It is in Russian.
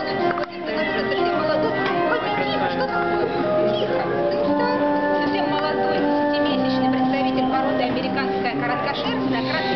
Совсем молодой. Ой, тихо, что такое? Тихо. Совсем молодой, 10-месячный представитель породы американская короткошерстная.